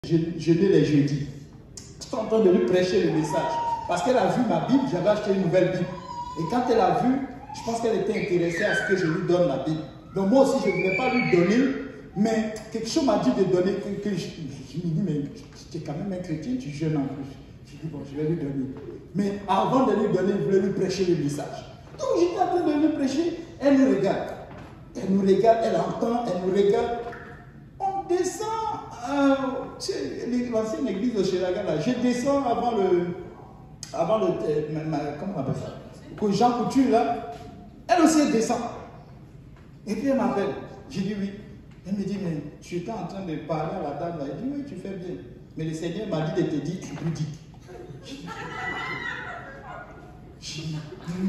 jeûner les jeudis. J'étais en train de lui prêcher le message. Parce qu'elle a vu ma Bible, j'avais acheté une nouvelle Bible. Et quand elle a vu, je pense qu'elle était intéressée à ce que je lui donne la Bible. Donc moi aussi, je ne voulais pas lui donner, mais quelque chose m'a dit de donner, que je me dis, mais tu es quand même un chrétien, tu jeûnes en plus. Je dis, bon, je vais lui donner. Mais avant de lui donner, je voulais lui prêcher le message. Donc j'étais en train de lui prêcher, elle nous regarde. Elle nous regarde, elle entend, elle nous regarde. On descend, l'ancienne église de Chiraga, là. Je descends avant le comment on appelle ça? Que Jean Couture, là. Elle aussi, elle descend. Et puis elle m'appelle. J'ai dit oui. Elle me dit, mais tu étais en train de parler à la dame, là. Elle dit, oui, tu fais bien. Mais le Seigneur m'a dit de te dire impudique. J'ai dit,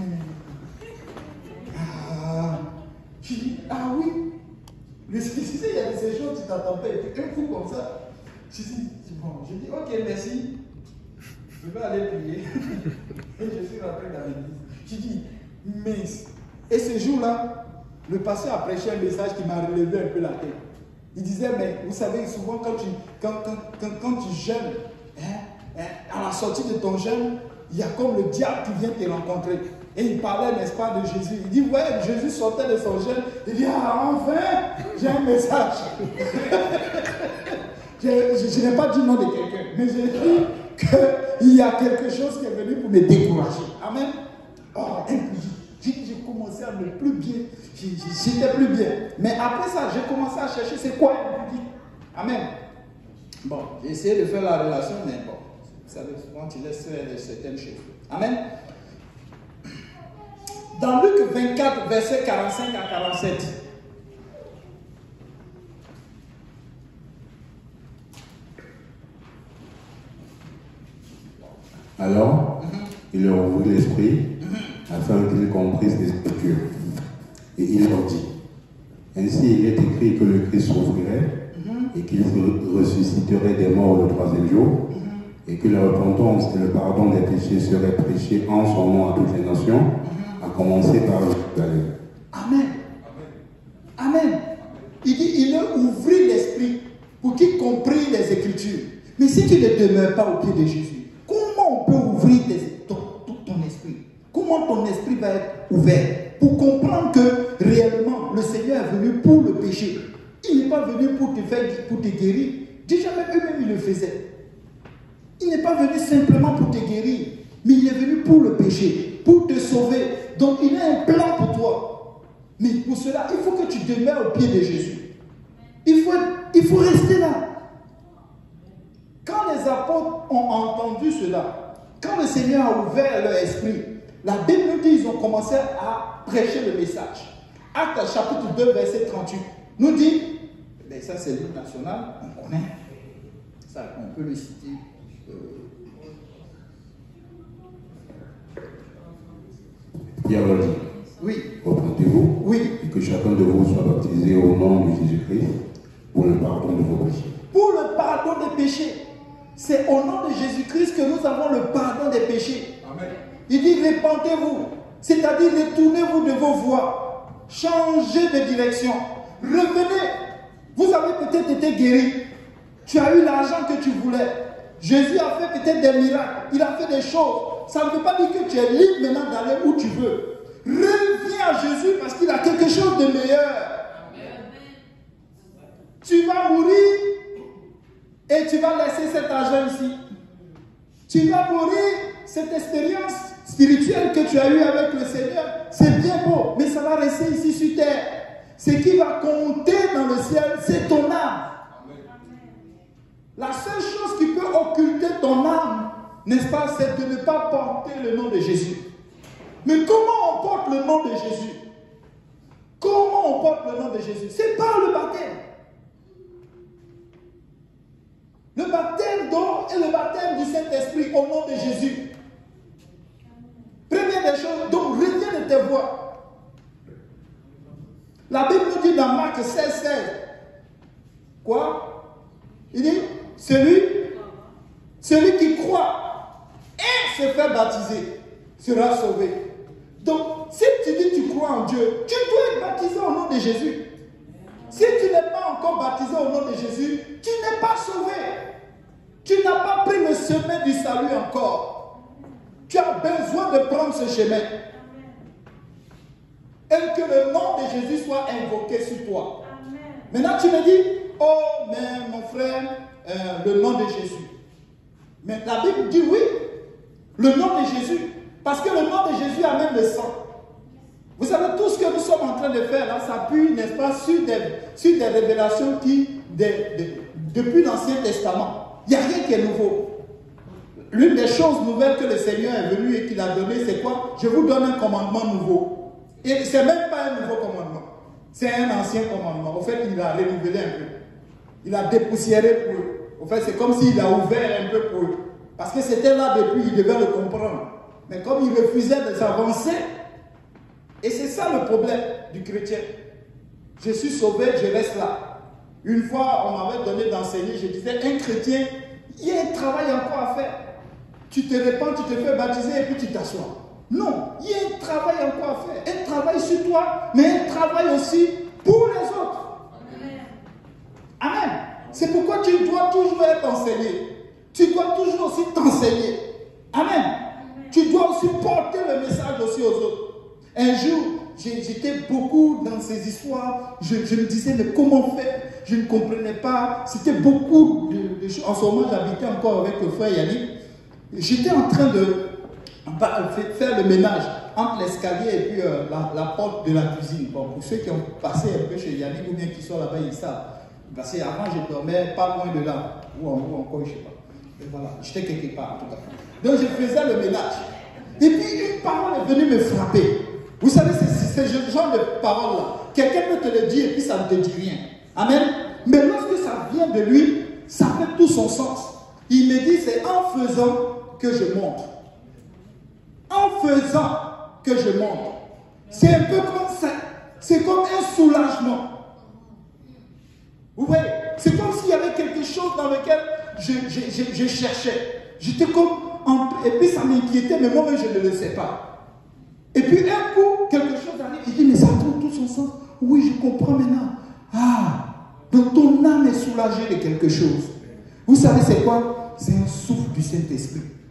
j'ai dit, ah oui. Mais tu sais, il y a ces choses, tu t'attends pas, et puis un coup comme ça. J'ai dit, bon, j'ai dit, ok, merci. Je vais aller prier. Et je suis rentré dans l'église. J'ai dit, mince. Et ce jour-là, le pasteur a prêché un message qui m'a relevé un peu la tête. Il disait, mais vous savez, souvent quand tu jeûnes, à la sortie de ton jeûne, il y a comme le diable qui vient te rencontrer. Et il parlait, n'est-ce pas, de Jésus. Il dit, ouais, Jésus sortait de son jeûne. Il dit, ah, enfin, j'ai un message. Je n'ai pas dit le nom de quelqu'un, mais j'ai dit qu'il y a quelque chose qui est venu pour me décourager. Amen. Oh, j'ai commencé à ne plus bien. J'étais plus bien. Mais après ça, j'ai commencé à chercher c'est quoi impudique. Amen. Bon, j'ai essayé de faire la relation, mais bon, vous savez, souvent tu laisses faire certaines choses. Amen. Dans Luc 24, versets 45 à 47. Alors, il leur ouvrit l'esprit afin qu'ils comprissent les Écritures. Et il leur dit, ainsi il est écrit que le Christ souffrirait et qu'il ressusciterait des morts le troisième jour et que la repentance et le pardon des péchés seraient prêchés en son nom à toutes les nations, à commencer par Jérusalem. Amen. Amen. Il dit, il leur ouvrit l'esprit pour qu'ils comprennent les Écritures. Mais si tu ne demeures pas au pied de Jésus, comment on peut ouvrir ton esprit? Comment ton esprit va être ouvert pour comprendre que réellement le Seigneur est venu pour le péché? Il n'est pas venu pour te guérir. Déjà même eux-mêmes ils le faisaient. Il n'est pas venu simplement pour te guérir, mais il est venu pour le péché, pour te sauver. Donc il a un plan pour toi. Mais pour cela, il faut que tu demeures au pied de Jésus. Il faut rester là. Quand les apôtres ont entendu cela, quand le Seigneur a ouvert leur esprit, la Bible nous dit qu'ils ont commencé à prêcher le message. Actes chapitre 2, verset 38, nous dit, ben ça c'est l'hymne national, on connaît, ça on peut le citer. Pierre leur dit, Oui. repentez-vous, Oui. et que chacun de vous soit baptisé au nom de Jésus-Christ pour le pardon de vos péchés. Pour le pardon des péchés. C'est au nom de Jésus-Christ que nous avons le pardon des péchés. Amen. Il dit, repentez-vous. C'est-à-dire, retournez-vous de vos voies. Changez de direction. Revenez. Vous avez peut-être été guéri. Tu as eu l'argent que tu voulais. Jésus a fait peut-être des miracles. Il a fait des choses. Ça ne veut pas dire que tu es libre maintenant d'aller où tu veux. Reviens à Jésus parce qu'il a quelque chose de meilleur. Amen. Tu vas mourir et tu vas laisser cet argent ici. Tu vas mourir, cette expérience spirituelle que tu as eue avec le Seigneur, c'est bien beau, mais ça va rester ici sur terre. Ce qui va compter dans le ciel, c'est ton âme. La seule chose qui peut occulter ton âme, n'est-ce pas, c'est de ne pas porter le nom de Jésus. Mais comment on porte le nom de Jésus? Comment on porte le nom de Jésus? C'est par le baptême. Le baptême d'eau et le baptême du Saint-Esprit au nom de Jésus. Première des choses, donc reviens de tes voies. La Bible nous dit dans Marc 16, 16. Quoi? Il dit, celui qui croit et se fait baptiser sera sauvé. Donc, si tu dis que tu crois en Dieu, tu dois être baptisé au nom de Jésus. Si tu n'es pas encore baptisé au nom de Jésus, tu n'es pas sauvé. chemin du salut encore. Tu as besoin de prendre ce chemin. Et que le nom de Jésus soit invoqué sur toi. Maintenant, tu me dis, oh, mais mon frère, le nom de Jésus. Mais la Bible dit oui, le nom de Jésus. Parce que le nom de Jésus amène le sang. Vous savez, tout ce que nous sommes en train de faire là, ça appuie, n'est-ce pas, sur des révélations qui, depuis l'Ancien Testament, il n'y a rien qui est nouveau. L'une des choses nouvelles que le Seigneur est venu et qu'il a donné, c'est quoi? Je vous donne un commandement nouveau. Et ce n'est même pas un nouveau commandement. C'est un ancien commandement. Au fait, il a renouvelé un peu. Il a dépoussiéré pour eux. Au fait, c'est comme s'il a ouvert un peu pour eux. Parce que c'était là depuis, il devait le comprendre. Mais comme il refusait de s'avancer, et c'est ça le problème du chrétien. Je suis sauvé, je reste là. Une fois, on m'avait donné d'enseigner, je disais, un chrétien, il y a un travail encore à faire. Tu te répands, tu te fais baptiser et puis tu t'assois. Non, il y a un travail encore à faire. Un travail sur toi, mais un travail aussi pour les autres. Amen. C'est pourquoi tu dois toujours être enseigné. Tu dois toujours aussi t'enseigner. Amen. Tu dois aussi porter le message aussi aux autres. Un jour, j'étais beaucoup dans ces histoires. Je me disais, mais comment faire? Je ne comprenais pas. C'était beaucoup de choses. En ce moment, j'habitais encore avec le frère Yannick. J'étais en train de faire le ménage entre l'escalier et puis la porte de la cuisine. Bon, pour ceux qui ont passé un peu chez Yannick ou bien qui sont là-bas, ils savent. Parce qu'avant, je dormais pas loin de là. Ou encore, je ne sais pas. Et voilà, j'étais quelque part en tout cas. Donc, je faisais le ménage. Et puis, une parole est venue me frapper. Vous savez, c'est ce genre de parole-là. Quelqu'un peut te le dire et puis ça ne te dit rien. Amen. Mais lorsque ça vient de lui, ça fait tout son sens. Il me dit, c'est en faisant que je montre. En faisant que je montre. C'est un peu comme ça. C'est comme un soulagement. Vous voyez, c'est comme s'il y avait quelque chose dans lequel je cherchais. J'étais comme... Et puis ça m'inquiétait, mais moi-même je ne le sais pas. Et puis un coup, quelque chose arrive. Il dit, mais ça trouve tout son sens. Oui, je comprends maintenant. Ah, donc ton âme est soulagée de quelque chose. Vous savez c'est quoi? C'est un souffle du Saint-Esprit.